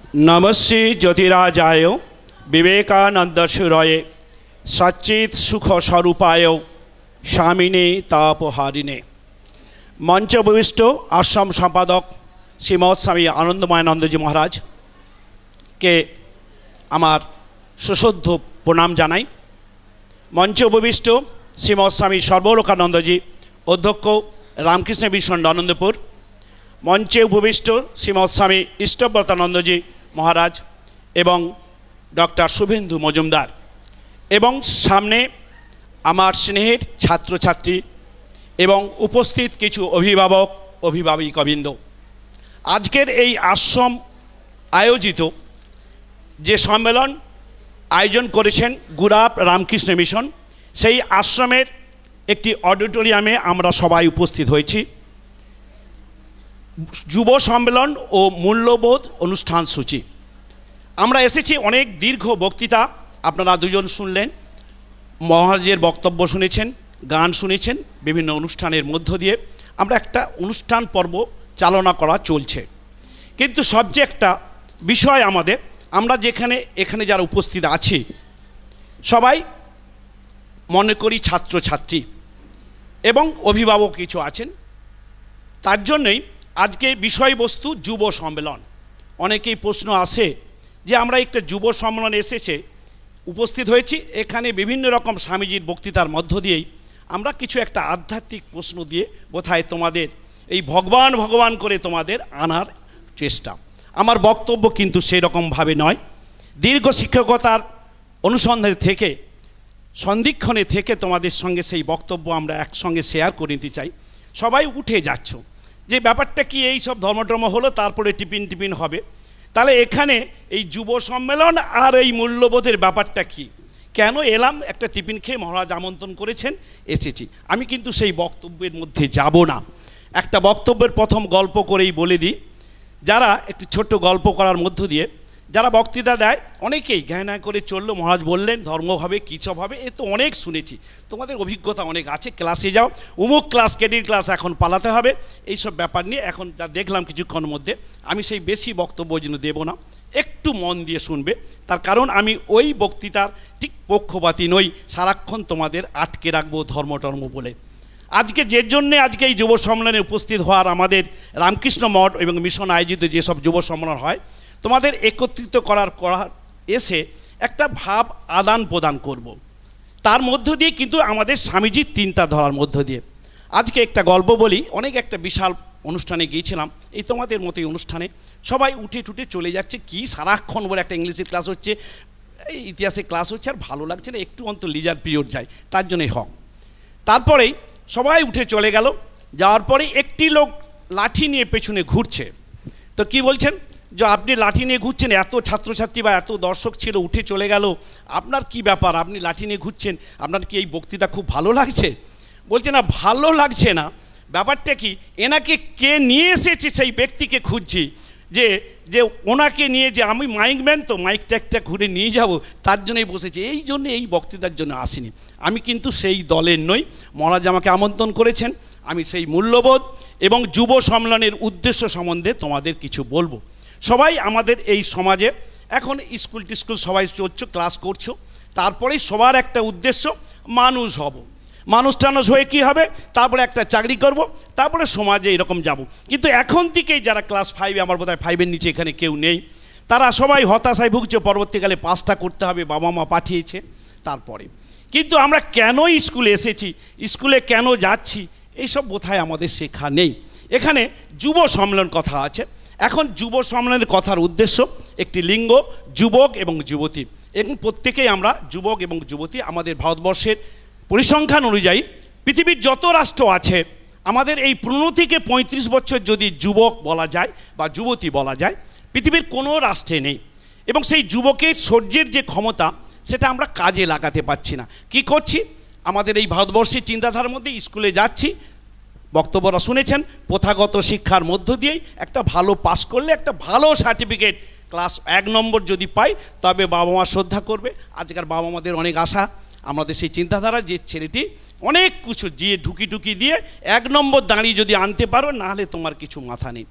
नमस्ते ज्योतिराजाय विवेकानंद सुरये सच्चित सुख स्वरूपाय स्वामिने तापहारिणे। मंच उपविष्ट आश्रम सम्पादक श्रीमद स्वामी आनंदमयानंदजी महाराज के आमार सुश्रद्ध प्रणाम जानाई। मंच उपविष्ट श्रीमद स्वामी सर्वलोकानंदजी अध्यक्ष रामकृष्ण मिशन आनंदपुर। मंचे उपविष्ट श्रीमद स्वामी इष्टव्रतानंदजी महाराज एवं डॉक्टर शुभेन्दु मजुमदार एवं सामने आमार स्नेहेर छात्र छात्री एवं उपस्थित किछु अभिभावक अभिभाविकाबृंद, आजकेर एई आश्रम आयोजित जे सम्मेलन आयोजन करेछेन गुराप रामकृष्ण मिशन, सेई आश्रमेर एकटी अडिटोरियामे आमरा सबाई उपस्थित हयेछि। युव सम्मेलन और मूल्यबोध अनुष्ठान सूची आमरा एसेछि। अनेक दीर्घ बक्तृता आपनारा दुजन शुनलेन, महाराजेर बक्तव्य शुनेछेन, गान शुनेछेन, विभिन्न अनुष्ठानेर मध्य दिए आमरा एकटा अनुष्ठान पर्व चालना करा चलछे। किन्तु सबचेये एकटा विषय आमादेर, आमरा जेखाने एखाने जारा उपस्थित आछि सबाई मने करी छात्र छात्री एवं अभिभावक किछु आछेन, तार जन्यई आज के विषय वस्तु युव सम्मेलन। अनेकेई प्रश्न आसे जे आमरा एक युव सम्मेलन एसेछे उपस्थित हयेछि, एखाने विभिन्न रकम स्वामीजीर बक्तृतार मध्य दिएई आमरा किछु एकटा आध्यात्मिक प्रश्न दिए बोधाय तोमादेर एई भगवान भगवान करे तोमादेर आनार चेष्टा। आमार बक्तव्य किन्तु सेई रकम भावे नय। दीर्घ शिक्षकतार अनुसंधान थेके सन्धिक्षणे थेके तोमादेर संगे सेई बक्तव्य आमरा एकसंगे शेयार करे निते चाइ। सबाई उठे जाच्छो যে ব্যাপারটা কি এই সব ধর্মটর্ম হলো, তারপরে টিফিন টিফিন হবে, তাহলে এখানে এই যুব সম্মেলন আর এই মূল্যবোধের ব্যাপারটা কি, কেন এলাম? একটা টিফিন খেয়ে মহারাজ আমন্ত্রণ করেছেন, এসেছি। আমি কিন্তু সেই বক্তব্যের মধ্যে যাব না। একটা বক্তব্যের প্রথম গল্প করেই বলে দিই, যারা একটু ছোট্ট গল্প করার মধ্য দিয়ে যারা বক্তৃতা দেয় অনেকেই ঘৃণা করে চললো। মহারাজ বললেন ধর্ম হবে কী সব হবে, এ তো অনেক শুনেছি, তোমাদের অভিজ্ঞতা অনেক আছে, ক্লাসে যাও, অমুক ক্লাস কেডির ক্লাস এখন পালাতে হবে, এইসব ব্যাপার নিয়ে এখন যা দেখলাম কিছুক্ষণের মধ্যে আমি সেই বেশি বক্তব্য যেন দেব না, একটু মন দিয়ে শুনবে। তার কারণ আমি ওই বক্তৃতার ঠিক পক্ষপাতী নই, সারাক্ষণ তোমাদের আটকে রাখবো ধর্মটর্ম বলে। আজকে যে জন্যে আজকে এই যুব সম্মেলনে উপস্থিত হওয়ার, আমাদের রামকৃষ্ণ মঠ এবং মিশন আয়োজিত যেসব যুব সম্মেলন হয়, তোমাদের একত্রিত করার এসে একটা ভাব আদান প্রদান করব, তার মধ্য দিয়ে কিন্তু আমাদের স্বামীজির চিন্তাধারার মধ্য দিয়ে। আজকে একটা গল্প বলি। অনেক একটা বিশাল অনুষ্ঠানে গিয়েছিলাম, এই তোমাদের মতোই অনুষ্ঠানে সবাই উঠে টুটে চলে যাচ্ছে, কি সারাক্ষণ বলে একটা ইংলিশের ক্লাস হচ্ছে, এই ইতিহাসের ক্লাস হচ্ছে, আর ভালো লাগছে না, একটু অন্তত লিজার পিরিয়ড যায়, তার জন্যই হোক। তারপরেই সবাই উঠে চলে গেল, যাওয়ার পরে একটি লোক লাঠি নিয়ে পেছনে ঘুরছে। তো কি বলছেন যে আপনি লাঠি নিয়ে ঘুরছেন, এত ছাত্রছাত্রী বা এত দর্শক ছিল উঠে চলে গেল, আপনার কি ব্যাপার, আপনি লাঠি নিয়ে ঘুরছেন, আপনার কি এই বক্তৃতা খুব ভালো লাগছে? বলছে না, ভালো লাগছে না, ব্যাপারটা কি, এনাকে কে নিয়ে এসেছে সেই ব্যক্তিকে খুঁজছি, যে যে ওনাকে নিয়ে, যে আমি মাইকম্যান তো মাইকটা একটা ঘুরে নিয়ে যাব, তার জন্যই বসেছি, এই জন্য এই বক্তৃতার জন্য আসিনি। আমি কিন্তু সেই দলের নই। মহারাজ আমাকে আমন্ত্রণ করেছেন, আমি সেই মূল্যবোধ এবং যুব সম্মেলনের উদ্দেশ্য সম্বন্ধে তোমাদের কিছু বলবো। সবাই আমাদের এই সমাজে এখন স্কুল টিস্কুল সবাই চলছো, ক্লাস করছো, তারপরে সবার একটা উদ্দেশ্য মানুষ হব, মানুষ টানুষ হয়ে কী হবে, তারপরে একটা চাকরি করব, তারপরে সমাজে এরকম যাব। কিন্তু এখন থেকেই যারা ক্লাস 5, আমার বোধহয় 5-এর নিচে এখানে কেউ নেই, তারা সবাই হতাশায় ভুগছে, পরবর্তীকালে পাসটা করতে হবে, বাবা মা পাঠিয়েছে। তারপরে কিন্তু আমরা কেন স্কুলে এসেছি, স্কুলে কেন যাচ্ছি, এইসব বোধহয় আমাদের শেখা নেই। এখানে যুব সম্মেলন কথা আছে। এখন যুব সম্মেলনের কথার উদ্দেশ্য একটি লিঙ্গ, যুবক এবং যুবতী, এবং প্রত্যেকেই আমরা যুবক এবং যুবতী। আমাদের ভারতবর্ষের পরিসংখ্যান অনুযায়ী পৃথিবীর যত রাষ্ট্র আছে, আমাদের এই 15 থেকে 35 বছর যদি যুবক বলা যায় বা যুবতী বলা যায়, পৃথিবীর কোনো রাষ্ট্রে নেই। এবং সেই যুবকের সহ্যের যে ক্ষমতা, সেটা আমরা কাজে লাগাতে পারছি না। কি করছি? আমাদের এই ভারতবর্ষের চিন্তাধারার মধ্যে স্কুলে যাচ্ছি, বক্তব্যরা শুনেছেন, প্রথাগত শিক্ষার মধ্য দিয়েই একটা ভালো পাস করলে একটা ভালো সার্টিফিকেট, ক্লাস 1 নম্বর যদি পাই তবে বাবা মা শ্রদ্ধা করবে। আজকাল বাবা মাদের অনেক আশা, আমাদের সেই চিন্তাধারা যে ছেলেটি অনেক কিছু দিয়ে ঢুকি দিয়ে 1 নম্বর দাঁড়িয়ে যদি আনতে পারো, না হলে তোমার কিছু মাথা নেই।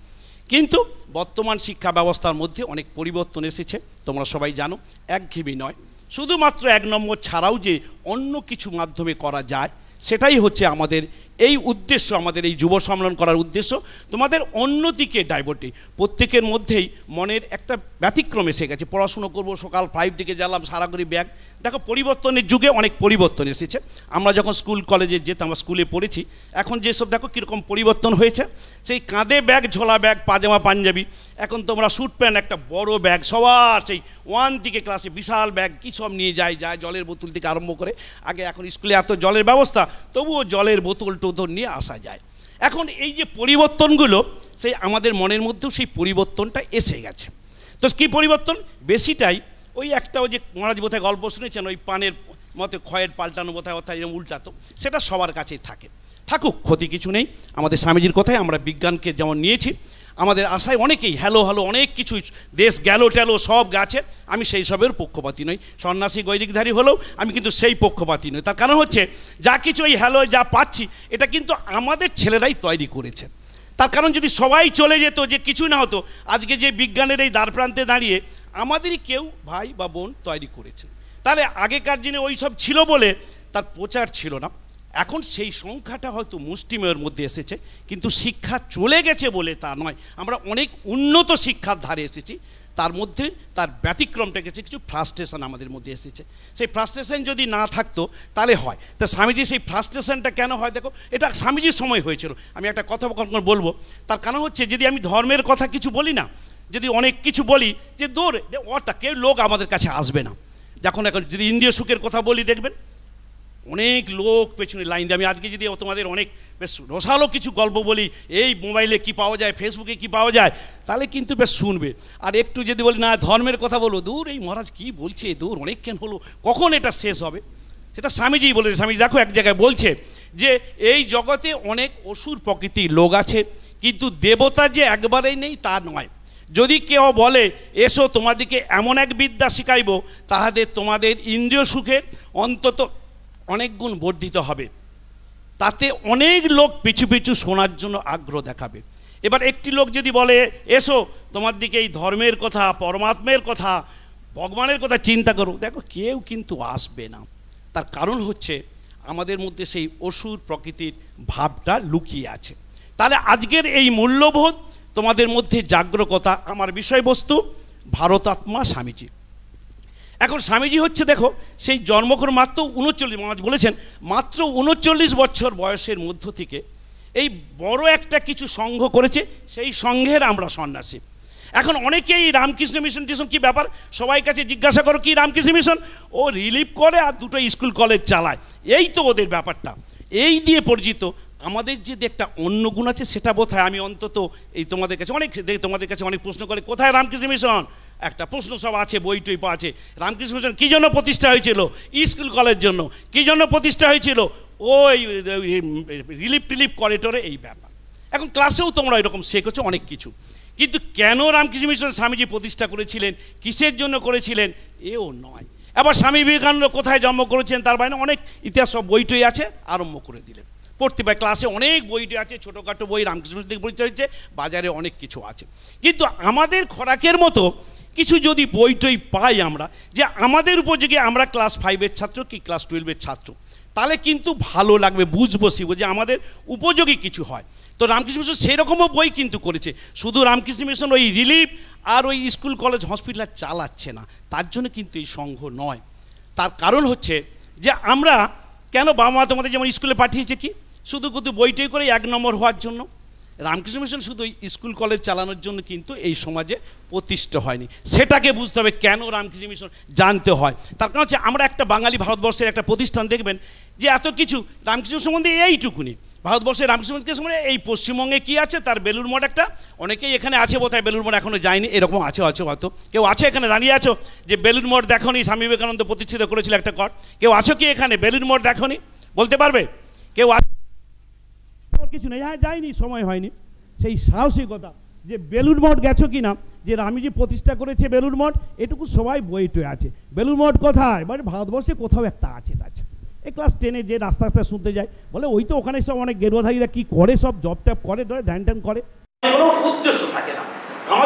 কিন্তু বর্তমান শিক্ষা ব্যবস্থার মধ্যে অনেক পরিবর্তন এসেছে, তোমরা সবাই জানো। একঘেয়েমি নয়, শুধুমাত্র 1 নম্বর ছাড়াও যে অন্য কিছু মাধ্যমে করা যায়, সেটাই হচ্ছে আমাদের এই উদ্দেশ্য, আমাদের এই যুব সম্মেলন করার উদ্দেশ্য। তোমাদের অন্যদিকে ডাইভার্টি, প্রত্যেকের মধ্যেই মনের একটা ব্যতিক্রম এসে গেছে। পড়াশুনো করবো, সকাল 5 দিকে গেলাম, সারা করি ব্যাগ। দেখো, পরিবর্তনের যুগে অনেক পরিবর্তন এসেছে। আমরা যখন স্কুল কলেজে যেতাম, আমরা স্কুলে পড়েছি, এখন যেসব দেখো কীরকম পরিবর্তন হয়েছে। সেই কাঁধে ব্যাগ, ঝোলা ব্যাগ, পাজামা পাঞ্জাবি, এখন তোমরা স্যুট প্যান্ট, একটা বড় ব্যাগ, সবার সেই 1 থেকে ক্লাসে বিশাল ব্যাগ, কী সব নিয়ে যায়, জলের বোতল থেকে আরম্ভ করে। আগে এখন স্কুলে এত জলের ব্যবস্থা, তবুও জলের বোতল টোতল নিয়ে আসা যায়। এখন এই যে পরিবর্তনগুলো, সেই আমাদের মনের মধ্যেও সেই পরিবর্তনটা এসে গেছে। তো কী পরিবর্তন? বেশিটাই ওই একটা, ওই যে মহারাজ বোধহয় গল্প শুনেছেন, ওই পানের মতো খয়ের পাল্টানো বোধহয় অর্থাৎ এরকম উল্টাতো, সেটা সবার কাছেই থাকে। থাকুক, ক্ষতি কিছু নেই। আমাদের স্বামীজির কথায় আমরা বিজ্ঞানকে যেমন নিয়েছি, আমাদের আশায় অনেকেই হ্যালো অনেক কিছু দেশ গেল টেলো সব গাছে, আমি সেই সবের পক্ষপাতী নই। সন্ন্যাসী গৈরিকধারী হলেও আমি কিন্তু সেই পক্ষপাতী নই। তার কারণ হচ্ছে, যা কিছু এই হ্যালো যা পাচ্ছি, এটা কিন্তু আমাদের ছেলেরাই তৈরি করেছে। তার কারণ যদি সবাই চলে যেত, যে কিছু না হতো, আজকে যে বিজ্ঞানের এই দ্বার প্রান্তে দাঁড়িয়ে আমাদেরই কেউ ভাই বা বোন তৈরি করেছে। তাহলে আগেকার দিনে ওই সব ছিল বলে তার প্রচার ছিল না। এখন সেই সংখ্যাটা হয়তো মুষ্টিমেয়ের মধ্যে এসেছে, কিন্তু শিক্ষা চলে গেছে বলে তা নয়। আমরা অনেক উন্নত শিক্ষার ধারে এসেছি, তার মধ্যে তার ব্যতিক্রমটা গেছে, কিছু ফ্রাস্ট্রেশন আমাদের মধ্যে এসেছে। সেই ফ্রাস্ট্রেশন যদি না থাকতো তাহলে হয়। তা স্বামীজি সেই ফ্রাস্ট্রেশনটা কেন হয়? দেখো, এটা স্বামীজির সময় হয়েছিল। আমি একটা কথা বলবো, তার কারণ হচ্ছে, যদি আমি ধর্মের কথা কিছু বলি না, যদি অনেক কিছু বলি, যে দূর ওটা কেউ লোক আমাদের কাছে আসবে না। এখন যদি ইন্দ্রিয় সুখের কথা বলি, দেখবেন অনেক লোক পেছনে লাইন দিয়ে। আমি আজকে যদি তোমাদের অনেক বেশ রসালো কিছু গল্প বলি, এই মোবাইলে কি পাওয়া যায়, ফেসবুকে কি পাওয়া যায়, তাহলে কিন্তু বেশ শুনবে। আর একটু যদি বলি না ধর্মের কথা বলবো, দূর এই মহারাজ কি বলছে, দূর অনেক কেন হলো, কখন এটা শেষ হবে? সেটা স্বামীজিই বলেছে। স্বামীজি দেখো এক জায়গায় বলছে যে এই জগতে অনেক অসুর প্রকৃতির লোক আছে, কিন্তু দেবতা যে একবারেই নেই তা নয়। যদি কেউ বলে এসো তোমাদেরকে এমন এক বিদ্যা শিখাইব, তাহাদের তোমাদের ইন্দ্রিয় সুখের অন্তত অনেক গুণ বর্ধিত হবে, তাতে অনেক লোক পিছু পিছু শোনার জন্য আগ্রহ দেখাবে। এবার একটি লোক যদি বলে এসো তোমার দিকে এই ধর্মের কথা, পরমাত্মের কথা, ভগবানের কথা চিন্তা করো, দেখো কেউ কিন্তু আসবে না। তার কারণ হচ্ছে আমাদের মধ্যে সেই অসুর প্রকৃতির ভাবটা লুকিয়ে আছে। তাহলে আজকের এই মূল্যবোধ তোমাদের মধ্যে জাগ্রকতা, আমার বিষয়বস্তু ভারতাত্মা স্বামীজি। এখন স্বামীজি হচ্ছে দেখো সেই জন্মগ্রহণ মাত্র 39, বলেছেন মাত্র 39 বছর বয়সের মধ্য থেকে এই বড় একটা কিছু সংঘ করেছে, সেই সংঘের আমরা সন্ন্যাসী। এখন অনেকেই রামকৃষ্ণ মিশন টিশন কী ব্যাপার, সবাই কাছে জিজ্ঞাসা করো কি রামকৃষ্ণ মিশন, ও রিলিফ করে আর 2টো স্কুল কলেজ চালায়, এই তো ওদের ব্যাপারটা, এই দিয়ে পরিচিত। আমাদের যে একটা অন্য গুণ আছে সেটা বোধহয় আমি অন্তত এই তোমাদের কাছে অনেক প্রশ্ন করে, কোথায় রামকৃষ্ণ মিশন, একটা প্রশ্ন সব আছে, বই টই আছে। রামকৃষ্ণ মিশন কী জন্য প্রতিষ্ঠা হয়েছিল? স্কুল কলেজ জন্য। কী জন্য প্রতিষ্ঠা হয়েছিল? ওই রিলিফ টিলিফ করিডোরে এই ব্যাপার। এখন ক্লাসেও তোমরা এরকম শেখেছো অনেক কিছু, কিন্তু কেন রামকৃষ্ণ মিশন স্বামীজি প্রতিষ্ঠা করেছিলেন, কিসের জন্য করেছিলেন, এও নয়। আবার স্বামী বিবেকানন্দ কোথায় জন্ম করেছেন, তার বাইরে অনেক ইতিহাস সব বই টই আছে, আরম্ভ করে দিলেন পড়তে পারে। ক্লাসে অনেক বইটি আছে, ছোটোখাটো বই, রামকৃষ্ণ থেকে পরিচয় হচ্ছে, বাজারে অনেক কিছু আছে। কিন্তু আমাদের খোরাকের মতো কিছু যদি বই টই পাই আমরা, যে আমাদের উপযোগী, আমরা ক্লাস 5-এর ছাত্র কি ক্লাস 12-এর ছাত্র, তাহলে কিন্তু ভালো লাগবে, বুঝবো শিখবো যে আমাদের উপযোগী কিছু হয়। তো রামকৃষ্ণ মিশন সেরকমও বই কিন্তু করেছে। শুধু রামকৃষ্ণ মিশন ওই রিলিফ আর ওই স্কুল কলেজ হসপিটাল চালাচ্ছে না, তার জন্য কিন্তু এই সংঘ নয়। তার কারণ হচ্ছে যে আমরা কেন, বাবা মা তোমাদের যেমন স্কুলে পাঠিয়েছে কি শুধু বইটই করে 1 নম্বর হওয়ার জন্য। রামকৃষ্ণ মিশন শুধু স্কুল কলেজ চালানোর জন্য কিন্তু এই সমাজে প্রতিষ্ঠা হয়নি। সেটাকে বুঝতে হবে কেন রামকৃষ্ণ মিশন জানতে হয়। তার কারণ হচ্ছে আমরা একটা বাঙালি, ভারতবর্ষের একটা প্রতিষ্ঠান দেখবেন যে এত কিছু রামকৃষ্ণ সম্বন্ধে এইটুকুনি। ভারতবর্ষের রামকৃষ্ণ সম্বন্ধে এই পশ্চিমবঙ্গে কী আছে, তার বেলুর মঠ একটা, অনেকেই এখানে আছে বোধহয় বেলুর মঠ এখনও যায়নি, এরকম আছে হয়তো কেউ আছে এখানে দাঁড়িয়ে আছো যে বেলুর মঠ দেখোনি, স্বামী বিবেকানন্দ প্রতিষ্ঠিত করেছিল একটা কর, কেউ আছো কি এখানে বেলুর মঠ দেখোনি, বলতে পারবে কেউ? কিছু নেই, হ্যাঁ যায়নি, সময় হয়নি। সেই সাহসিকতা যে বেলুড় মঠ গেছো কিনা, যে রামজি প্রতিষ্ঠা করেছে বেলুড় মঠ, এটুকু সবাই বইটে আছে। বেলুড় মঠ কোথায়, মানে ভারতবর্ষে কোথাও একটা আছে। এই ক্লাস 10-এ যে রাস্তা শুনতে যায়, বলে ওই তো ওখানে সব অনেক গেরুয়াধারীরা কি করে, সব জব টপ করে, ধ্যান ট্যান করে, কোনো উদ্দেশ্য থাকে না।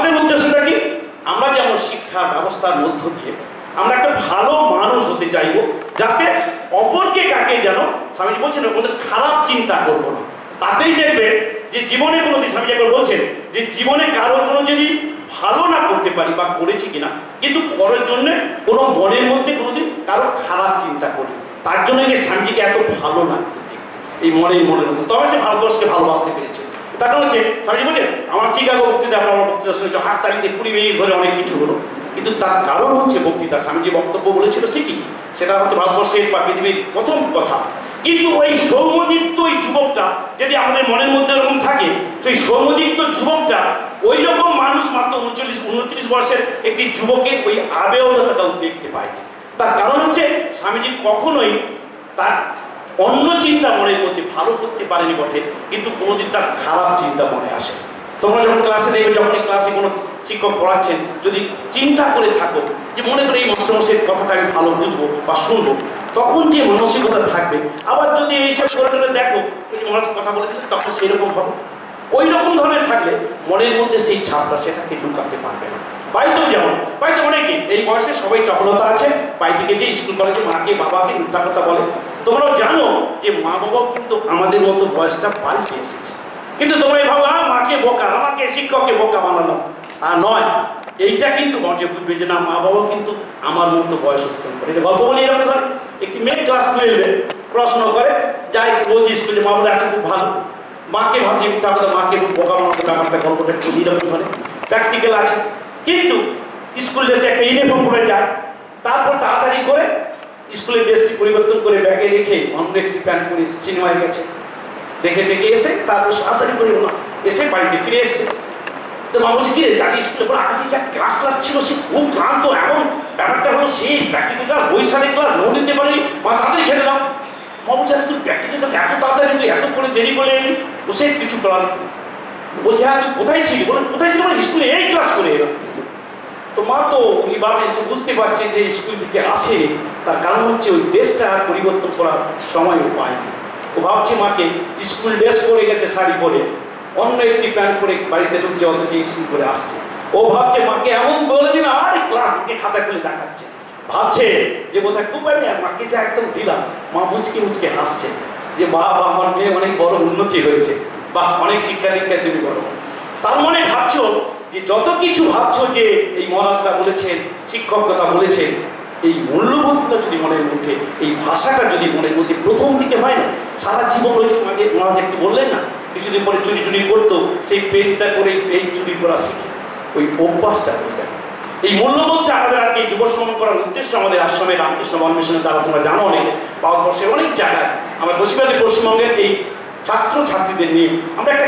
আমাদের উদ্দেশ্যটা কি? আমরা যেমন শিক্ষা ব্যবস্থার মধ্য দিয়ে আমরা একটা ভালো মানুষ হতে চাইবো, যাতে অপরকে কাকে যেন স্বামীজি বলছেন কোনো খারাপ চিন্তা করবো না। তাতেই দেখবে যে জীবনে কোনো দিন স্বামীজি একবার বলছেন যে জীবনে কারো কোনো যদি ভালো না করতে পারি বা করেছি কিনা, কিন্তু করার জন্য কোনো মনের মধ্যে কোনোদিন কারো খারাপ চিন্তা করি, তার জন্য যে স্বামীজিকে এত ভালো লাগতো এই মনের মধ্যে, তবে সে ভারতবর্ষকে ভালোবাসতে পেরেছে। তার কারণ হচ্ছে স্বামীজি বলছেন আমার চিকাগো বক্তৃতা, আপনার বক্তৃতা শুনেছ, হাত তালিতে 20 মিনিট ধরে অনেক কিছু হলো, কিন্তু তার কারণ হচ্ছে বক্তৃতা। স্বামীজি বক্তব্য বলেছিল ঠিকই, সেটা হয়তো ভারতবর্ষের বা পৃথিবীর প্রথম কথা, কিন্তু ওই সৌম্যদীপ্ত ওই যুবকটা যদি আমাদের মনের মধ্যে এরকম থাকে, সেই সৌম্যদীপ্ত যুবকটা ওই রকম মানুষ মাত্র 29 বর্ষের একটি যুবকের ওই আবেগতাটাও দেখতে পায়। তার কারণ হচ্ছে স্বামীজি কখনোই তার অন্য চিন্তা মনের মধ্যে ভালো করতে পারেনি বটে, কিন্তু কোনোদিন তার খারাপ চিন্তা মনে আসে। তোমরা যখন ক্লাসে দেখবে, যখন এই ক্লাসে কোনো শিক্ষক পড়াচ্ছেন, যদি চিন্তা করে থাকো যে মনে করে এই মাস্টারমশাইয়ের কথাটা আমি ভালো বুঝবো বা শুনবো, তখন যে মানসিকতা থাকবে, আবার যদি এইসব করে দেখো মহারাজ কথা বলেছিলেন, তখন সেরকম হবে। ওই রকম ধরনের থাকলে মনের মধ্যে সেই ছাপটা সেটাকে লুকাতে পারবে না। বাড়িতেও যেমন, বাড়িতে অনেকেই এই বয়সে সবাই চপলতা আছে, বাড়ি থেকে যে স্কুল কলেজে মাকে বাবাকে মিথ্যা কথা বলে। তোমরাও জানো যে মা বাবাও কিন্তু আমাদের মতো বয়সটা পাল্টে এসেছে, কিন্তু তোমরা এই ভাবো মাকে বোকা, আমাকে শিক্ষককে বোকা বানালাম, আর নয়, এইটা কিন্তু মানুষে বুঝবে যে না, মা বাবাও কিন্তু আমার মতো বয়স অতিক্রম করে। এটা গল্প বলে এরকম ধর, একটি মেয়ে ক্লাস 12-এ পড়াশোনা করে, যাই রোজ স্কুলে, মা বলে আছে খুব ভালো, মাকে ভাবছে মিথ্যা কথা, মাকে বোকা বানাতে ব্যাপারটা গল্পটা একটু এরকম ধরে প্র্যাকটিক্যাল আছে। কিন্তু স্কুল ড্রেসে একটা ইউনিফর্ম পরে যায়, তারপর তাড়াতাড়ি করে স্কুলের ড্রেসটি পরিবর্তন করে ব্যাগে রেখে অন্য একটি প্যান্ট পরে সিনেমায় গেছে, দেখে টেকে এসে তারপর তাড়াতাড়ি করে এসে বাড়িতে ফিরে এসছে। তো মা বলছে কি রে, তাকে স্কুলে পড়ে আজকে যা ক্লাস ছিল, সে খুব ক্লান্ত, এমন ব্যাপারটা হলো সেই প্র্যাকটিক্যাল ক্লাস, বৈশাখের ক্লাস নোট দিতে পারিনি, মা তাড়াতাড়ি খেতে দাও। মা বলছে তুই প্র্যাকটিক্যাল ক্লাস এত তাড়াতাড়ি, তুই এত করে দেরি করে এলি, বসে কিছু করার। বলছে হ্যাঁ তুই কোথায় ছিলি? বলেন কোথায় ছিলি? মানে স্কুলে এই ক্লাস করে এলাম। তো মা তো উনি ভাবেন, সে বুঝতে পারছে যে স্কুল থেকে আসেনি, তার কারণ হচ্ছে ওই ড্রেসটা পরিবর্তন করার সময়ও পায়নি। ও ভাবছে মাকে স্কুল ড্রেস পরে গেছে, শাড়ি পরে, অন্য একটি প্যান্ট পরে বাড়িতে ঢুকছে, অথচ স্কুল করে আসছে। ও ভাবছে মাকে এমন বলে দিলাম, আরে ক্লাস মাকে খাতা খুলে দেখাচ্ছে, ভাবছে যে বোধহয় খুব আমি মাকে যা একদম দিলাম। মা মুচকে মুচকে হাসছে যে বাবা আমার মেয়ে অনেক বড় উন্নতি হয়েছে, বা অনেক শিক্ষা দীক্ষায় তুমি করো। তার মনে ভাবছো যে যত কিছু ভাবছো যে এই মহারাজরা বলেছেন, শিক্ষকতা বলেছেন, এই মূল্যবোধগুলো যদি মনের মধ্যে, এই ভাষাটা যদি মনের মধ্যে প্রথম দিকে হয় না, সারা জীবন রয়েছে। আগে মহারাজ একটু বললেন না, কিছুদিন পরে চুরি করতো, সেই পেনটা করে এই চুরি করা শিখে ওই অভ্যাসটা হয়ে গেল। এই মূল্যবোধটা আমাদের আজকে যুব সমাগম করার উদ্দেশ্য আমাদের আশ্রমে রামকৃষ্ণ বনমিশনের দ্বারা, তোমরা জানো অনেক ভারতবর্ষের অনেক জায়গায়, আমরা বেশিরভাগই পশ্চিমবঙ্গের এই ছাত্র ছাত্রীদের নিয়ে আমরা একটা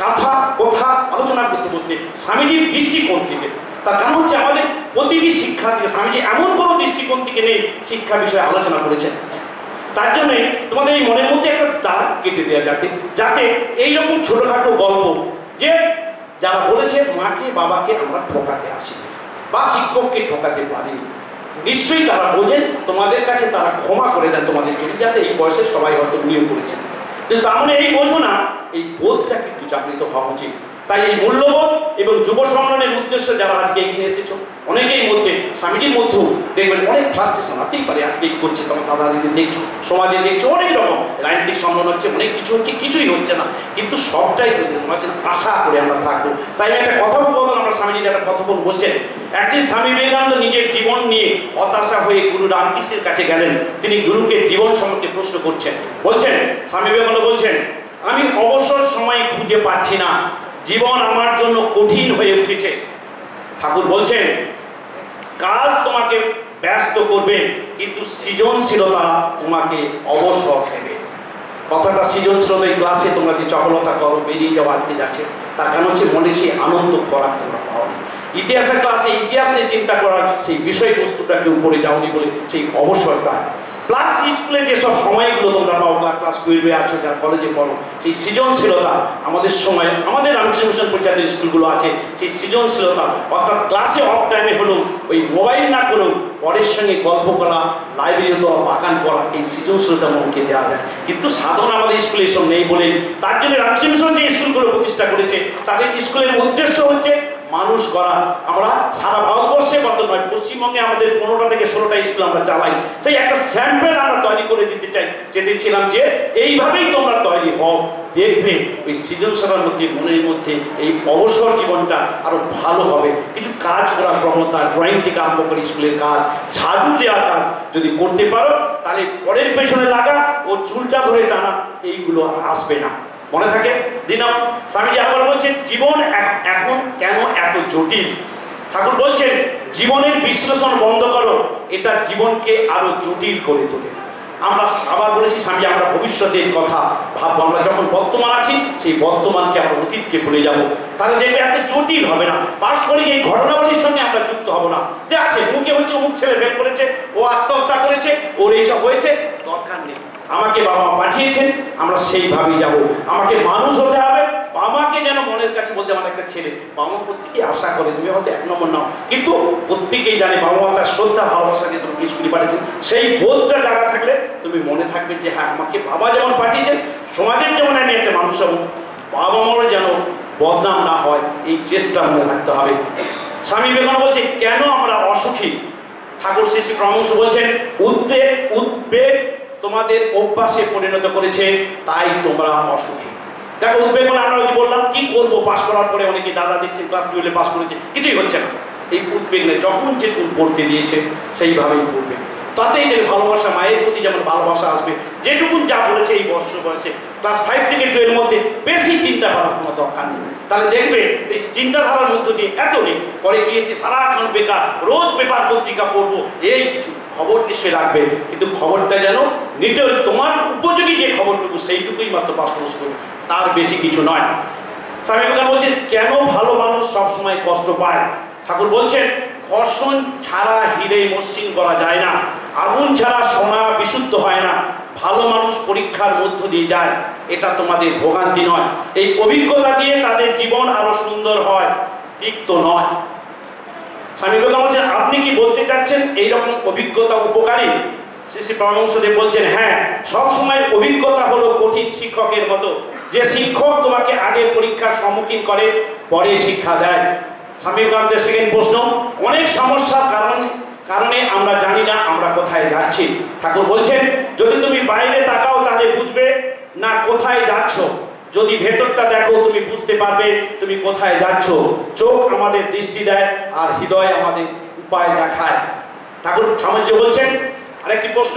কথা আলোচনা করতে বসতে স্বামীজির দৃষ্টিকোণ থেকে। তার কারণ হচ্ছে আমাদের প্রতিটি শিক্ষা থেকে স্বামীজি এমন কোনো দৃষ্টিকোণ থেকে নেই শিক্ষা বিষয়ে আলোচনা করেছেন। তার জন্যে তোমাদের এই মনের মধ্যে একটা দাগ কেটে দেওয়া, যাতে এইরকম ছোটোখাটো গল্প, যে যারা বলেছে মাকে বাবাকে আমরা ঠকাতে আসি বা শিক্ষককে ঠকাতে পারিনি, নিশ্চয়ই তারা বোঝেন, তোমাদের কাছে তারা ক্ষমা করে দেন তোমাদের জন্য, যাতে এই বয়সে সবাই হয়তো নিয়োগ করেছেন। কিন্তু তার মানে এই বোঝো না, এই বোধটা কিন্তু জাগৃত হওয়া উচিত। তাই এই মূল্যবোধ এবং যুব সম্মেলনের উদ্দেশ্যে যারা আজকে এখানে এসেছো, অনেকেই মধ্যে স্বামীজির মধ্যেও দেখবেন অনেক ফ্রাস্ট্রেশন হতেই পারে। আজকে এই করছে, তোমার দাদা দিদি দেখছো, সমাজে দেখছো অনেক রকম রাজনৈতিক সম্মেলন হচ্ছে, অনেক কিছু হচ্ছে, কিছুই হচ্ছে না, কিন্তু সবটাই হচ্ছে না। আশা করে আমরা থাকবো। তাই একটা কথোপকথন, আমরা স্বামীজির একটা কথোপকথন বলছেন, একদিন স্বামী বিবেকানন্দ নিজের জীবন নিয়ে হতাশা হয়ে গুরু রামকৃষ্ণের কাছে গেলেন। তিনি গুরুকে জীবন সম্পর্কে প্রশ্ন করছেন। বলছেন, স্বামী বিবেকানন্দ বলছেন, আমি অবসর সময় খুঁজে পাচ্ছি না, জীবন আমার জন্য কঠিন হয়ে উঠেছে। ঠাকুর বলছেন, কাজ তোমাকে ব্যস্ত করবে, কিন্তু সৃজনশীলতা তোমাকে অবসর দেবে। কথাটা সৃজনশীলতা, এই ক্লাসে তোমরা যে চপলতা করো, বেরিয়ে যাও আজকে যাচ্ছে, তার কারণ হচ্ছে মনে সেই আনন্দ খোরাক তোমরা পাওনি। ইতিহাসের ক্লাসে ইতিহাস নিয়ে চিন্তা করার সেই বিষয়বস্তুটাকে উপরে যাওনি বলে সেই অবসরটা, প্লাস স্কুলে যেসব সময়গুলো তোমরা পাও, ক্লাস 12-এ আছো, যারা কলেজে পড়ো, সেই সৃজনশীলতা আমাদের সময়, আমাদের রামকৃষ্ণ মিশন পর্যায়ের স্কুলগুলো আছে, সেই সৃজনশীলতা, অর্থাৎ ক্লাসে অফ টাইমে হলেও ওই মোবাইল না করেও পরের সঙ্গে গল্প করা, লাইব্রেরিতে বাগান করা, এই সৃজনশীলতা মনকে দেওয়া যায়। কিন্তু সাধারণ আমাদের স্কুলে এসব নেই বলে, তার জন্য রামকৃষ্ণ মিশন যে স্কুলগুলো প্রতিষ্ঠা করেছে, তাদের স্কুলের উদ্দেশ্য হচ্ছে মানুষ করা। আমরা সারা ভারতবর্ষে বন্ধ নয়, পশ্চিমবঙ্গে আমাদের 15টা থেকে 16টা স্কুল আমরা চালাই, সেই একটা স্যাম্পেল আমরা তৈরি করে দিতে চাই, চেয়েছিলাম যে এইভাবেই তোমরা তৈরি হও, দেখবে ওই সৃজনশীলতার মধ্যে, মনের মধ্যে এই অবসর জীবনটা আরো ভালো হবে। কিছু কাজ করার প্রবণতা, ড্রয়িং থেকে আরম্ভ করে স্কুলের কাজ, ঝাড়ু দেওয়ার কাজ যদি করতে পারো, তাহলে পরের পেছনে লাগা ও চুলটা ধরে টানা এইগুলো আর আসবে না। মনে থাকে দিনাম স্বামীজি আবার বলছেন, জীবন এখন কেন এত জটিল? ঠাকুর বলছেন, জীবনের বিশ্লেষণ বন্ধ করো, এটা জীবনকে আরো জটিল করে তোলে। আমরা আবার বলেছি স্বামী, আমরা ভবিষ্যতের কথা ভাববো। আমরা যখন বর্তমান আছি, সেই বর্তমানকে আমরা অতীতকে ভুলে যাব, তাহলে দেখবে এত জটিল হবে না। পারস্পরিক এই ঘটনাবলীর সঙ্গে আমরা যুক্ত হব না, যে আছে মুখে হচ্ছে অমুক ছেলে ফেল করেছে, ও আত্মহত্যা করেছে, ওর এইসব হয়েছে, দরকার নেই। আমাকে বাবা পাঠিয়েছেন, আমরা সেইভাবেই যাব। আমাকে মানুষ হতে হবে, বাবাকে যেন মনের কাছে বলতে, আমার একটা ছেলে, বাবা প্রত্যেকেই আশা করে তুমি হয়তো 1 নম্বর নাও, কিন্তু প্রত্যেকেই জানে বাবা মা তার শ্রদ্ধা ভালোবাসা দিয়ে তুমি স্কুলে পাঠিয়েছেন। সেই বোধটা জায়গা থাকলে তুমি মনে থাকবে যে হ্যাঁ, আমাকে বাবা যেমন পাঠিয়েছেন, সমাজের যেমন আমি একটা মানুষ হব, বাবা মারও যেন বদনাম না হয়, এই চেষ্টা মনে থাকতে হবে। স্বামী বিবেকানন্দ বলছে, কেন আমরা অসুখী? ঠাকুর শ্রী শ্রী পরমহংস বলছেন, উদ্বেগ তোমাদের অভ্যাসে পরিণত করেছে, তাই তোমরা অসুখী। দেখো, উদ্বেগ মানে আমরা ওই যে বললাম, কি করবো, পাস করার পরে অনেকে দাদা দেখছেন ক্লাস 12-এ পাস করেছে, কিছুই হচ্ছে না। এই উদ্বেগ নেই, যখন যেটুকু পড়তে দিয়েছে সেইভাবেই পড়বে, তাতেই দেখবে ভালোবাসা, মায়ের প্রতি যেমন ভালোবাসা আসবে। যেটুকুন যা বলেছে এই বয়সে ক্লাস 5 থেকে 12 এর মধ্যে বেশি চিন্তা করার কোনো দরকার নেই। তাহলে দেখবে এই চিন্তাধারার মধ্য দিয়ে এত নেই, পরে গিয়েছে সারাক্ষণ বেকার, রোজ পেপার পত্রিকা পড়বো, এই কিছু খবর নিশ্চয়ই রাখবে, কিন্তু খবরটা যেন নিটল তোমার উপযোগী যে খবরটুকু, সেইটুকুই মাত্র পাস করবে, তার বেশি কিছু নয়। স্বামী বিবেকানন্দ বলছেন, কেন ভালো মানুষ সবসময় কষ্ট পায়? ঠাকুর বলছেন, ঘর্ষণ ছাড়া হিরে মসৃণ করা যায় না, আগুন ছাড়া সোনা বিশুদ্ধ হয় না, ভালো মানুষ পরীক্ষার মধ্য দিয়ে যায়, এটা তোমাদের ভোগান্তি নয়, এই অভিজ্ঞতা দিয়ে তাদের জীবন আরো সুন্দর হয়, তিক্ত নয়। স্বামী বিবেকানন্দ বলছেন, আপনি কি বলতে চাচ্ছেন এইরকম অভিজ্ঞতা উপকারী? শ্রী শ্রী পরমহংসদেব বলছেন, হ্যাঁ, সবসময় অভিজ্ঞতা হলো কঠিন শিক্ষকের মতো, যে শিক্ষক তোমাকে আগে পরীক্ষার সম্মুখীন করে, পরে শিক্ষা দেয়। স্বামী বিবেকানন্দের সেকেন্ড প্রশ্ন, অনেক সমস্যার কারণে আমরা জানি না আমরা কোথায় যাচ্ছি। ঠাকুর বলছেন, যদি তুমি বাইরে তাকাও তাহলে বুঝবে না কোথায় যাচ্ছ, যদি ভেতরটা দেখো তুমি বুঝতে পারবে তুমি কোথায় যাচ্ছ। চোখ আমাদের দৃষ্টি দেয়, আর হৃদয় আমাদের উপায় দেখায়। ঠাকুর স্বামীজি বলছেন, আরেকটি প্রশ্ন,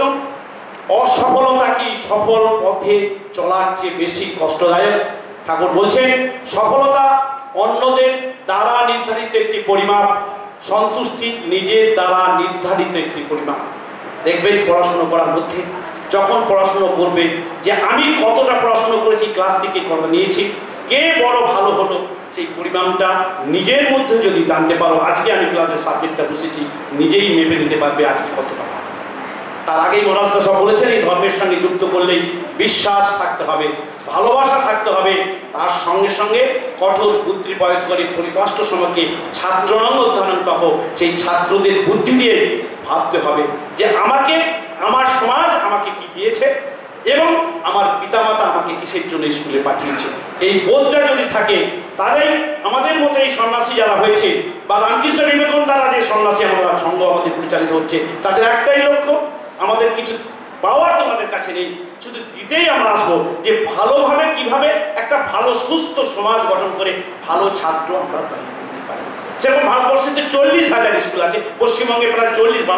অসফলতা কি সফল পথে চলার চেয়ে বেশি কষ্টদায়ক? ঠাকুর বলছেন, সফলতা অন্যদের দ্বারা নির্ধারিত একটি পরিমাপ, সন্তুষ্টি নিজের দ্বারা নির্ধারিত একটি পরিমাপ। দেখবেন পড়াশুনো করার মধ্যে যখন পড়াশুনো করবে, যে আমি কতটা পড়াশুনো করেছি, ক্লাস থেকে নিয়েছি, কে বড় ভালো হলো, সেই পরিমাণটা নিজের মধ্যে যদি জানতে পারো, আজকে আমি ক্লাসের সাবজেক্টটা বসেছি, নিজেই মেপে নিতে পারবে আজকে কতটা। তার আগেই মহারাজটা সব বলেছেন, এই ধর্মের সঙ্গে যুক্ত করলেই বিশ্বাস থাকতে হবে, ভালোবাসা থাকতে হবে, তার সঙ্গে সঙ্গে কঠোর বুদ্ধি প্রয়োগ করে পরিপাষ্ট সময়কে ছাত্রনাম অধ্যয়ন পাবো, সেই ছাত্রদের বুদ্ধি দিয়ে ভাবতে হবে যে আমাকে আমার সমাজ আমাকে কি দিয়েছে এবং আমার পিতামাতা আমাকে কিসের জন্য স্কুলে পাঠিয়েছে। এই বোধটা যদি থাকে, তাহলেই আমাদের মতো এই সন্ন্যাসী যারা হয়েছে, বা রামকৃষ্ণ বিবেকানন্দ দ্বারা যে সন্ন্যাসী আমাদের সঙ্গ আমাদের পরিচালিত হচ্ছে, তাদের একটাই লক্ষ্য, আমাদের কিছু পাওয়ার তোমাদের কাছে নেই, শুধু দিতেই আমরা আসবো, যে ভালোভাবে কিভাবে একটা ভালো সুস্থ সমাজ গঠন করে ভালো ছাত্র আমরা তৈরি করতে পারি। সেরকম ভারতবর্ষে 40,000 স্কুল আছে, পশ্চিমবঙ্গে প্রায়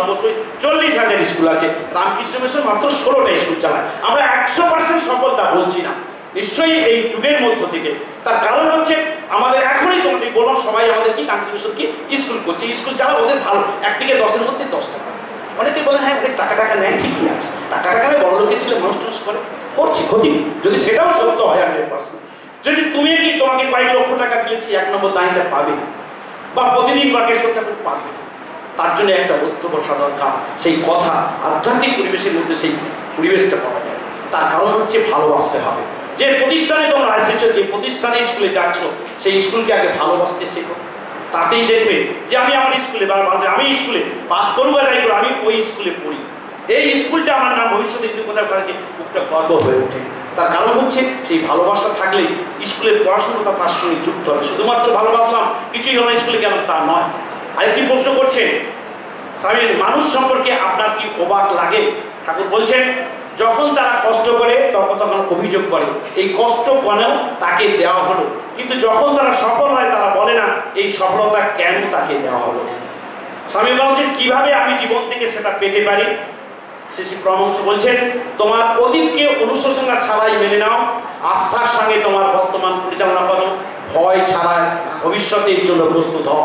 40,000 স্কুল আছে, রামকৃষ্ণ মিশন মাত্র 16টা স্কুল চালায়। আমরা 100% সফলতা বলছি না, নিশ্চয়ই এই যুগের মধ্য থেকে। তার কারণ হচ্ছে আমাদের এখনই তোমাদের বললাম, সবাই আমাদের কি রামকৃষ্ণ মিশন কি স্কুল করছে, স্কুল চালা ওদের ভালো, 1 থেকে 10-এর মধ্যে 10 টাকা। অনেকে বলেন, হ্যাঁ অনেক টাকা নেয়, ঠিকই আছে, টাকা নেয়, বড় লোকের ছেলে মানুষ টুস করে, করছি, ক্ষতি নেই, যদি সেটাও সত্য হয় 100%। যদি তুমি কি তোমাকে কয়েক লক্ষ টাকা দিয়েছি, 1 নম্বর দায়টা পাবে, বা প্রতিদিন বাকি সত্য পারবে, তার জন্য একটা বক্তব্য বসা দরকার, সেই কথা আধ্যাত্মিক পরিবেশের মধ্যে সেই পরিবেশটা পাওয়া যায়। তার কারণ হচ্ছে ভালোবাসতে হবে। যে প্রতিষ্ঠানে তোমরা এসেছো, যে প্রতিষ্ঠানে স্কুলে যাচ্ছ, সেই স্কুলকে আগে ভালোবাসতে শেখো, তাতেই দেখবে যে আমি আমার স্কুলে আমি স্কুলে পাস করবো, যাই করবো, আমি ওই স্কুলে পড়ি, এই স্কুলটা আমার নাম ভবিষ্যতে যদি কোথাও থাকে বুকটা গর্ব হয়ে ওঠে। তার কারণ হচ্ছে সেই ভালোবাসা থাকলে স্কুলের পড়াশোনাটা তার সঙ্গে যুক্ত হবে। শুধুমাত্র ভালোবাসলাম কিছুই হলো স্কুলে গেলাম তা নয়। আরেকটি প্রশ্ন করছেন, স্বামীর মানুষ সম্পর্কে আপনার কি অবাক লাগে? ঠাকুর বলছেন যখন তারা কষ্ট করে তখন অভিযোগ করে এই কষ্ট কেন তাকে দেওয়া হলো, কিন্তু যখন তারা সফল হয় তারা বলে না এই সফলতা কেন তাকে দেওয়া হলো। স্বামী বলছেন কিভাবে আমি জীবন থেকে সেটা পেতে পারি। শ্রী পরমহংস বলছেন তোমার অতীতকে অনুশোচনা ছাড়াই মেনে নাও, আস্থার সঙ্গে তোমার বর্তমান পরিচালনা করো, ভয় ছাড়াই ভবিষ্যতের জন্য প্রস্তুত হও।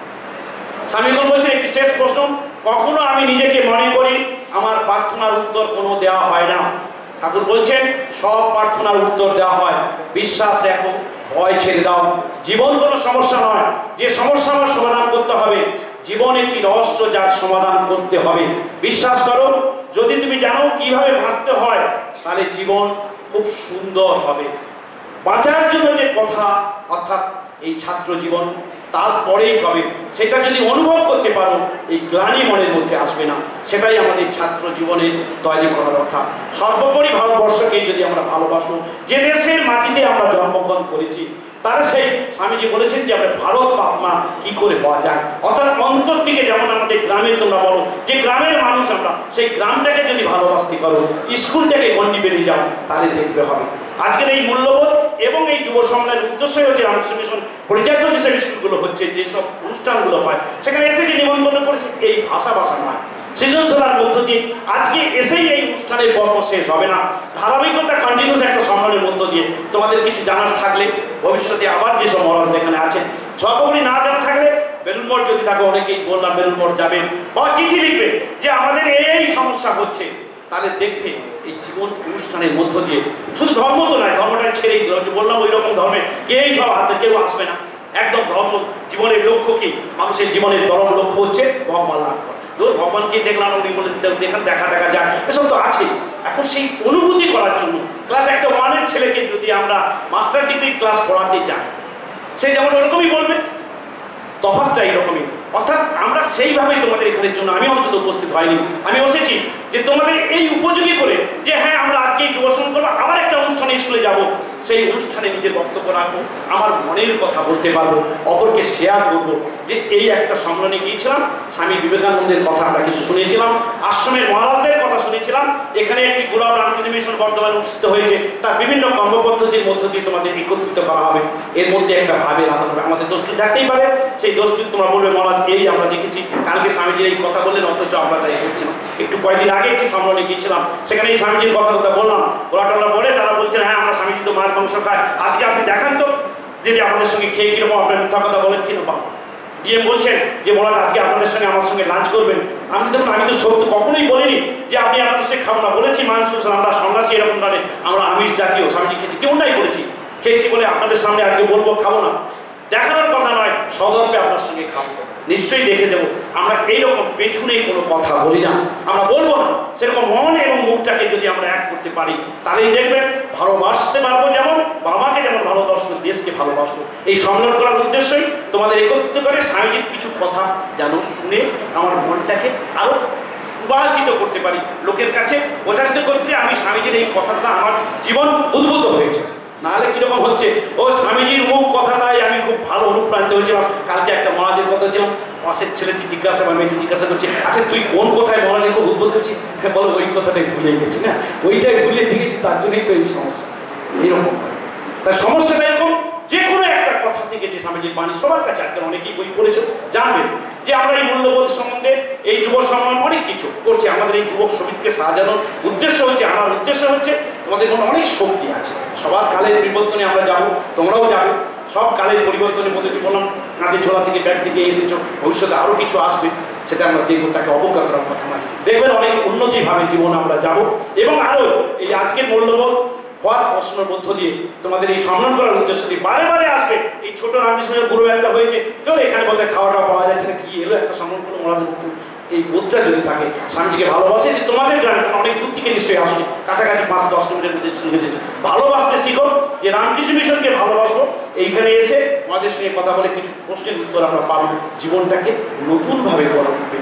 স্বামীগণ বলছেন একটি শেষ প্রশ্ন, কখনো আমি নিজেকে মনে করি আমার প্রার্থনার উত্তর কোনো দেওয়া হয় না। ঠাকুর বলছেন সব প্রার্থনার উত্তর দেওয়া হয়, বিশ্বাস রাখো, ভয় ছেড়ে দাও। জীবন কোনো সমস্যা নয় যে সমস্যা আমার সমাধান করতে হবে, জীবন একটি রহস্য যার সমাধান করতে হবে। বিশ্বাস করো, যদি তুমি জানো কিভাবে বাঁচতে হয় তাহলে জীবন খুব সুন্দর হবে। বাঁচার জন্য যে কথা অর্থাৎ এই ছাত্র জীবন তারপরেই হবে, সেটা যদি অনুভব করতে পারো এই গ্লানি মনের মধ্যে আসবে না। সেটাই আমাদের ছাত্র জীবনের তৈরি করার কথা। সর্বোপরি ভারতবর্ষকে যদি আমরা ভালোবাসবো, যে দেশের মাটিতে আমরা জন্মগ্রহণ করেছি, তারা সেই স্বামীজি বলেছেন যে আমরা ভারত বাপমা কি করে হওয়া যায়, অর্থাৎ অন্তর থেকে যেমন আমাদের গ্রামের তোমরা বলো যে গ্রামের মানুষ আমরা, সেই গ্রামটাকে যদি ভালোবাসতে পারো, স্কুলটাকে গণ্ডি বেরিয়ে যাও, তাহলে দেখবে হবে। আজকের এই মূল্যবোধ এবং এই যুব সম্মেলনের উদ্দেশ্যই হচ্ছে রামকৃষ্ণ মিশন পরিচালিত যেসব স্কুলগুলো হচ্ছে, যেসব অনুষ্ঠানগুলো হয়, সেখানে এসে যে নিমন্ত্রণ করেছে এই ভাষা নয়, সৃজনশীলার মধ্য দিয়ে আজকে এসেই এই অনুষ্ঠানের পর্ব শেষ হবে না, ধারাবাহিকতা কন্টিনিউস একটা সম্মেলনের মধ্য দিয়ে তোমাদের কিছু জানার থাকলে ভবিষ্যতে আবার যেসব মহারাজ এখানে আছেন, সর্বোপরি না জানা থাকলে বেলুন মঠ যদি থাকে, অনেকেই বললাম বেলুন মঠ যাবেন বা চিঠি লিখবে যে আমাদের এই সমস্যা হচ্ছে, তাহলে দেখবে এই জীবন অনুষ্ঠানের মধ্য দিয়ে শুধু ধর্ম তো নয়, ধর্মটা ছেড়েই বললাম ওই রকম ধর্মে কেউ হাতে কেউ আসবে না। একদম ধর্ম জীবনের লক্ষ্য কি, মানুষের জীবনের চরম লক্ষ্য হচ্ছে ভগবান লাভ করা। ভগবানকে দেখলাম উনি বলে দেখা যায়, এসব তো আছে। এখন সেই অনুভূতি করার জন্য ক্লাস একটা 1-এর ছেলেকে যদি আমরা মাস্টার ডিগ্রি ক্লাস পড়াতে যাই, সে যেমন ওরকমই বলবে, তফাৎটা এইরকমই। অর্থাৎ আমরা সেইভাবেই তোমাদের এখানের জন্য আমি অন্তত উপস্থিত হয়নি, আমি বসেছি যে তোমাদের এই উপযোগী করে যে হ্যাঁ আমরা আজকে এই যুবসন করবো, আবার একটা অনুষ্ঠানে স্কুলে যাব, সেই অনুষ্ঠানে নিজের বক্তব্য রাখবো, আমার মনের কথা বলতে পারবো, অপরকে শেয়ার করবো। যে এই একটা সম্মেলনে গিয়েছিলাম, স্বামী বিবেকানন্দের কথা আমরা কিছু শুনেছিলাম, আশ্রমের মহারাজদের কথা শুনেছিলাম, এখানে একটি গোলাপ রামকৃষ্ণ মিশন বর্ধমানে অনুষ্ঠিত হয়েছে, তার বিভিন্ন কর্মপদ্ধতির মধ্য দিয়ে তোমাদের একত্রিত করা হবে। এর মধ্যে একটা ভাবের আদান হবে, আমাদের দোষটি থাকতেই পারে, সেই দোষটি তোমরা বলবে মহারাজ এই আমরা দেখেছি কালকে স্বামীজির এই কথা বললেন অথচ আমরা তাই করছিলাম। একটু কয়েকদিন আগে একটি সম্মেলনে গিয়েছিলাম, সেখানে এই স্বামীজির কথা বললাম, ওরা বলে তারা বলছেন হ্যাঁ আমরা স্বামীজি তো মাছ মাংস খায়, আজকে আপনি দেখান তো যদি আমাদের সঙ্গে খেয়ে কিরকম আপনার মিথ্যা কথা বলেন কিনা। বা ডিএম বলছেন যে মহারাজ আজকে আপনাদের সঙ্গে আমার সঙ্গে লাঞ্চ করবেন, আমি দেখুন আমি তো সত্য কখনোই বলিনি যে আপনি আপনাদের সঙ্গে খাবো না, বলেছি মাংস আমরা সন্ন্যাসী এরকম ধরে আমরা আমিষ জাতীয় স্বামীজি খেয়েছি, কেউ নাই করেছি, খেয়েছি বলে আপনাদের সামনে আজকে বলবো খাবো না, দেখানোর কথা নয়, সদর্পে আপনার সঙ্গে খাবো, নিশ্চয়ই দেখে দেবো। আমরা এইরকম পেছনে কোনো কথা বলি না, আমরা বলবো না, সেরকম মন এবং মুখটাকে যদি আমরা এক করতে পারি তাহলেই দেখবেন ভালোবাসতে পারবো, যেমন বাবাকে যেমন ভালোবাসবো, দেশকে ভালোবাসবো। এই সম্মেলন করার উদ্দেশ্যই তোমাদের একত্রিত করে স্বামীজির কিছু কথা যেন শুনে আমার মনটাকে আরো সুবাসিত করতে পারি, লোকের কাছে প্রচারিত করতে। আমি স্বামীজির এই কথাটা আমার জীবন উদ্ভূত হয়েছে, নাহলে কিরকম হচ্ছে ও স্বামীজির মুখ কথাটাই আমি খুব ভালো অনুপ্রাণিত হয়েছিলাম। কালকে একটা মহারাজের কথা ছিলাম, পাশের ছেলেটি জিজ্ঞাসা বা মেয়েটি জিজ্ঞাসা করছে আচ্ছা তুই কোন কথায় মহারাজের খুব উদ্ভূত হচ্ছি, হ্যাঁ বলো ওই কথাটাই ভুলে গেছি না, ওইটাই ভুলে গেছি, তার জন্যই তো এই সমস্যা এইরকম হয়। তার সমস্যাটা এরকম, যে কোনো একটা কথা থেকে যে স্বামীজির বাণী সবার কাছে আজকাল অনেকেই বই পড়েছে, জানবেন যে আমরা এই মূল্যবোধ সম্বন্ধে এই যুব সম্মান অনেক কিছু করছে। আমাদের এই যুবক সমিতিকে সাজানোর উদ্দেশ্য হচ্ছে, আমার উদ্দেশ্য হচ্ছে তোমাদের মনে অনেক শক্তি আছে, সবার কালের পরিবর্তনে আমরা যাব, তোমরাও যাবে, সব কালের পরিবর্তনের মধ্যে বললাম কাঁধে ঝোলা থেকে ব্যাগ থেকে এসেছো, ভবিষ্যতে আরও কিছু আসবে, সেটা আমরা দেখবো, তাকে অবজ্ঞা করার কথা নয়। দেখবেন অনেক উন্নতিভাবে জীবন আমরা যাব এবং আরও এই আজকের মূল্যবোধ হওয়ার প্রশ্নের মধ্য দিয়ে তোমাদের এই সম্মান করার উদ্দেশ্য দিয়ে বারে বারে আসবে। এই ছোট রামকৃষ্ণের গুরু একটা হয়েছে, কেউ এখানে বলতে খাওয়াটা পাওয়া যাচ্ছে না, কি এলো একটা সম্মান করে মহারাজ বলতো, এই বোধটা যদি থাকে স্বামীজিকে ভালোবাসে, যে তোমাদের গ্রামে অনেক দূর থেকে নিশ্চয়ই আসবে, কাছাকাছি 5-10 কিলোমিটার মধ্যে স্কুল গেছে, ভালোবাসতে শিখো, যে রামকৃষ্ণ মিশনকে ভালোবাসবো, এইখানে এসে আমাদের সঙ্গে কথা বলে কিছু প্রশ্নের উত্তর আমরা পাবো, জীবনটাকে নতুনভাবে গড়ে উঠবে। স্কুল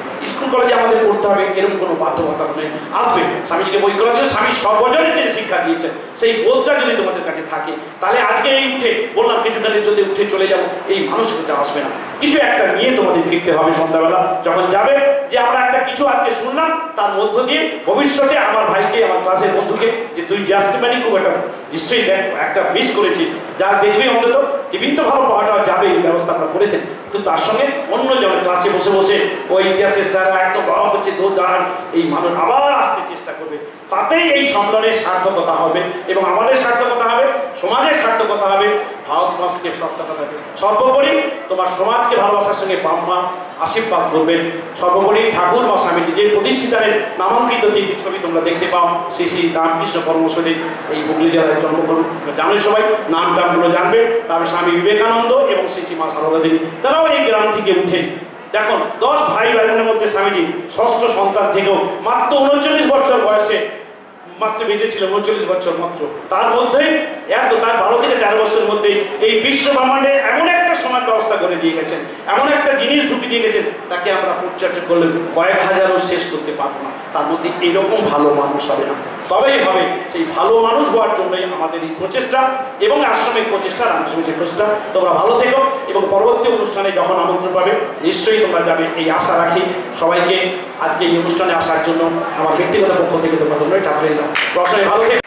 কলেজে আমাদের পড়তে হবে এরকম কোনো বাধ্যবাধকতা নেই। আসবে স্বামীজিকে বই করার জন্য স্বামী সর্বজনের যে শিক্ষা দিয়েছেন সেই বোধটা যদি তোমাদের কাছে থাকে তাহলে আজকে এই উঠে বললাম কিছুকালের যদি উঠে চলে যাবো এই মানসিকতা আসবে না। কিছু একটা নিয়ে তোমাদের ফিরতে হবে সন্ধ্যাবেলা যখন যাবে, যে আমরা একটা কিছু আজকে শুনলাম তার মধ্য দিয়ে ভবিষ্যতে আমার ভাইকে আমার ক্লাসের বন্ধুকে যে তুই জাস্টম্যানই খুব একটা নিশ্চয়ই দেখ একটা মিস করেছিস, যা দেখবি অন্তত টিফিন তো ভালো পাওয়াটা যাবে এই ব্যবস্থা আমরা করেছেন, কিন্তু তার সঙ্গে অন্য যেমন ক্লাসে বসে বসে ওই ইতিহাসের স্যাররা একদম বড় হচ্ছে দৌড় এই মানুষ আবার আসতে চেষ্টা করবে, তাতেই এই সম্মেলনের সার্থকতা হবে এবং আমাদের সার্থকতা হবে, সমাজের সার্থকতা হবে, ভারতবর্ষকে সার্থকতা হবে। সর্বোপরি তোমার সমাজকে ভালোবাসার সঙ্গে বাম্মা আশীর্বাদ করবেন। সর্বোপরি ঠাকুর বা স্বামীজি যে প্রতিষ্ঠিতারের নামাঙ্কিত তিনটি ছবি তোমরা দেখতে পাও, শ্রী শ্রী রামকৃষ্ণ পরমহংসদেব এই হুগলি জেলায় জন্মগ্রহণ জানোই সবাই, নাম টামগুলো জানবে। তারপরে স্বামী বিবেকানন্দ এবং শ্রী শ্রী মা সারদা দেবী, তারাও এই গ্রাম থেকে উঠে দেখুন 10 ভাই বোনের মধ্যে স্বামীজি ষষ্ঠ সন্তান থেকেও মাত্র 39 বছর বয়সে মাত্র বেঁচে ছিল, 39 বছর মাত্র, তার মধ্যেই এত তার 12 থেকে 13 বছরের মধ্যেই এই বিশ্ব ব্রহ্মাণ্ডে এমন একটা সমাজ ব্যবস্থা করে দিয়ে গেছেন, এমন একটা জিনিস ঢুকে দিয়ে গেছেন, তাকে আমরা পরিচর্যা করলে কয়েক হাজারও শেষ করতে পারবো না। তার মধ্যে এরকম ভালো মানুষ হবে না, তবেই হবে সেই ভালো মানুষ হওয়ার জন্যই আমাদের এই প্রচেষ্টা এবং আশ্রমিক প্রচেষ্টা, রামকৃষ্ণের প্রচেষ্টা। তোমরা ভালো থেকো এবং পরবর্তী অনুষ্ঠানে যখন আমন্ত্রণ পাবে নিশ্চয়ই তোমরা যাবে এই আশা রাখি। সবাইকে আজকে এই অনুষ্ঠানে আসার জন্য আমার ব্যক্তিগত পক্ষ থেকে তোমরা চাপ হয়ে দাও। প্রশ্নে ভালো থেকে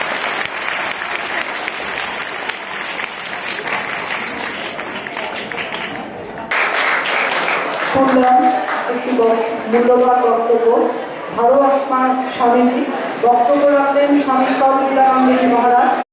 শুনলাম একটি মূল্যবান বক্তব্য। ভারত আত্মা স্বামীজি বক্তব্য রাখলেন স্বামী কবিরানন্দজি মহারাজ।